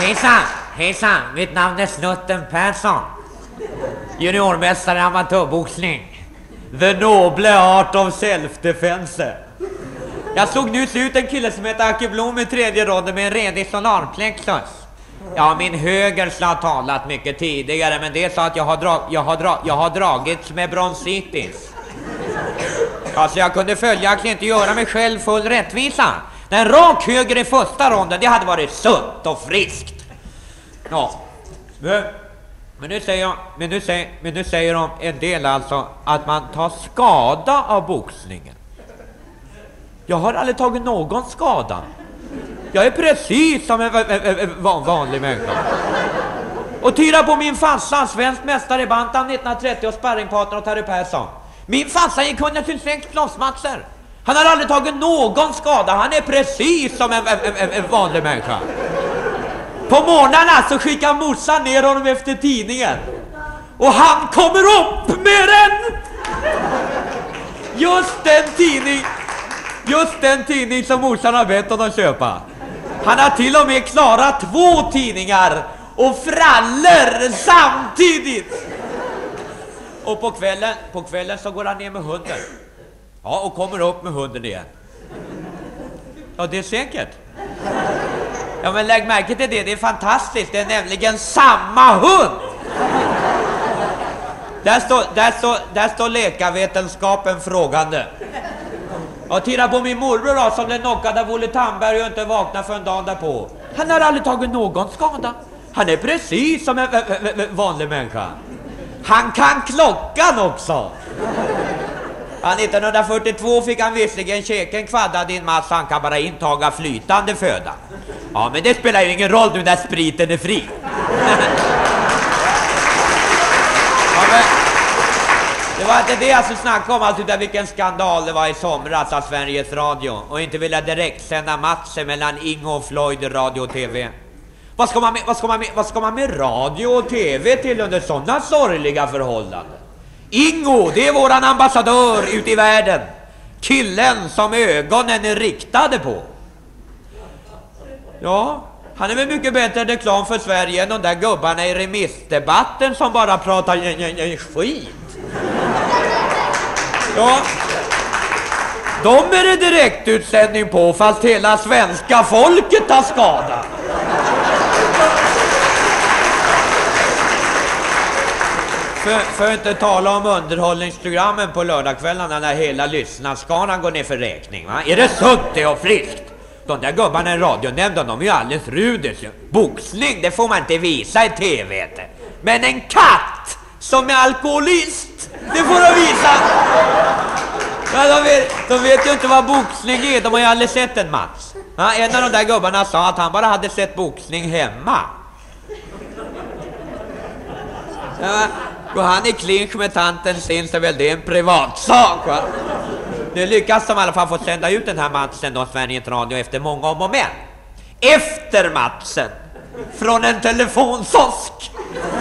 Hejsan, hejsan, mitt namn är Snutten Persson. Juniormästare i amatörboxning. The noble art of self-defense. Jag slog nyss ut en kille som heter Aki Blom i tredje ronden med en redig solarplexus. Ja, min höger skulle ha talat mycket tidigare, men det är så att jag har dragits med bronsitis. Alltså jag kunde följaktligen inte göra mig själv full rättvisa. Den rak höger i första ronden, det hade varit sunt och friskt. Ja, men nu säger de en del alltså att man tar skada av boxningen. Jag har aldrig tagit någon skada. Jag är precis som en vanlig människa. Och tyra på min farsa, svensk mästare i bantam 1930 och sparringpartner åt Harry Persson. Min farsa gick 126 klossmatcher. Han har aldrig tagit någon skada. Han är precis som en vanlig människa. På morgnarna så skickar morsan ner honom efter tidningen. Och han kommer upp med den! Just den tidning som morsan har bett honom köpa. Han har till och med klarat 2 tidningar och frallor samtidigt. Och på kvällen så går han ner med hunden. Ja, och kommer upp med hunden igen. Ja, det är säkert. Ja, men lägg märke till det, det är fantastiskt. Det är nämligen samma hund. Där står läkarvetenskapen frågande. Jag tittar på min morbror då, som blev knockad av Olle Tandberg och inte vaknade för en dag därpå. Han har aldrig tagit någon skada. Han är precis som en vanlig människa. Han kan klockan också. 1942 fick han visserligen käken kvaddad i en massa. Han kan bara intaga flytande föda. Ja, men det spelar ju ingen roll nu när spriten är fri. Ja, men det var inte det jag skulle snacka om, alltså, utan vilken skandal det var i somras av Sveriges Radio. Och inte vilja direkt sända matcher mellan Ingo och Floyd i radio och tv. Vad ska man med radio och tv till under sådana sorgliga förhållanden? Ingo, det är våran ambassadör ute i världen. Killen som ögonen är riktade på. Ja, han är väl mycket bättre reklam för Sverige än de där gubbarna i remissdebatten som bara pratar skit. Ja, de är det direktutsändning på, fast hela svenska folket tar skada. För att inte tala om underhållningsprogrammen på lördagskvällarna när hela lyssnarskaran går ner för räkning, va? Är det sunt det och friskt? De där gubbarna i radionämnden, de är ju alldeles rudes. Boxning, det får man inte visa i tv. Men en katt som är alkoholist, det får de visa. Ja, de vet ju inte vad boxning är, de har ju aldrig sett en match. Ja, en av de där gubbarna sa att han bara hade sett boxning hemma. Ja, går han i clinch med tanten sin så väl det är en privatsak, va? Nu lyckas de i alla fall få sända ut den här matchen då, Sveriges Radio, efter många om och men. Efter matchen, från en telefonsosk.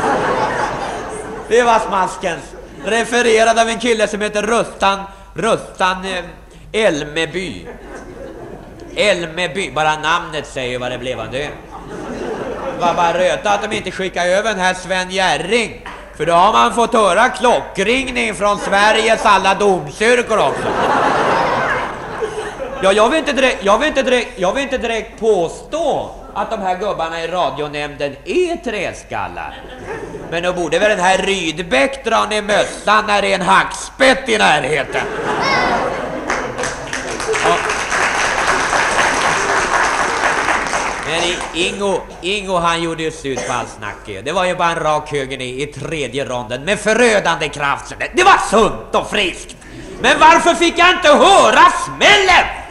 Det var smaskens. Refererad av en kille som heter Rustan Elmeby. Elmeby, bara namnet säger vad det blev av det. Var bara röta att de inte skickar över den här Sven Jerring. För då har man fått höra klockringning från Sveriges alla domkyrkor också. Ja, jag vill inte direkt påstå att de här gubbarna i radionämnden är träskallar. Men då borde väl den här Rydbeck dra ner mössan när det är en hackspett i närheten. Ja. Men Ingo han gjorde ju slut på all snack. Det var ju bara en rak höger i tredje ronden med förödande kraft. Det var sunt och friskt. Men varför fick jag inte höra smällen?